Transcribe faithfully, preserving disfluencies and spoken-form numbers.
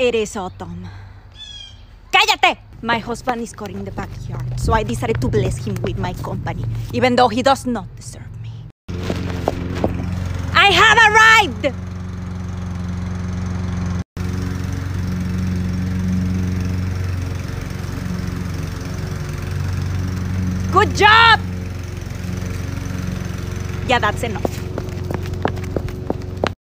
It is autumn. ¡Cállate! My husband is caught in the backyard, so I decided to bless him with my company, even though he does not deserve me. I have arrived! Good job! Yeah, that's enough.